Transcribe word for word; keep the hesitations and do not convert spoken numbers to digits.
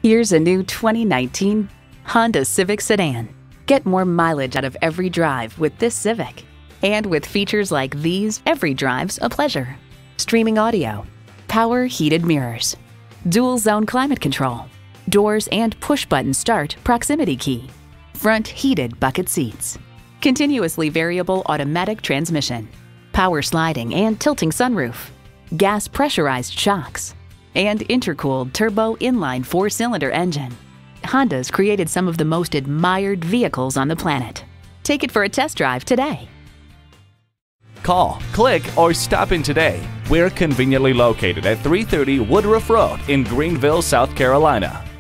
Here's a new twenty nineteen Honda Civic sedan. Get more mileage out of every drive with this Civic. And with features like these, every drive's a pleasure. Streaming audio, power heated mirrors, dual zone climate control, doors and push-button start proximity key, front heated bucket seats, continuously variable automatic transmission, power sliding and tilting sunroof, gas pressurized shocks, and intercooled turbo inline four-cylinder engine. Honda's created some of the most admired vehicles on the planet. Take it for a test drive today. Call, click, or stop in today. We're conveniently located at three thirty Woodruff Road in Greenville, South Carolina.